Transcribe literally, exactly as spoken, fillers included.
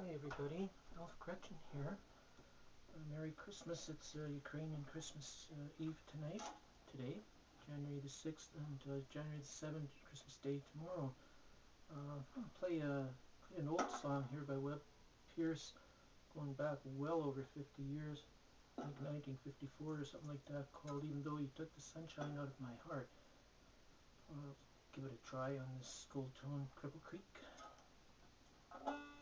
Hi everybody, Elf Gretchn here. Uh, Merry Christmas. It's uh, Ukrainian Christmas uh, Eve tonight, today, January the sixth, and uh, January the seventh, Christmas Day tomorrow. Uh, I'm going to play, uh, play an old song here by Webb Pierce, going back well over fifty years, like nineteen fifty-four or something like that, called Even Though You Took the Sunshine Out of My Heart. I'll give it a try on this gold tone, Cripple Creek.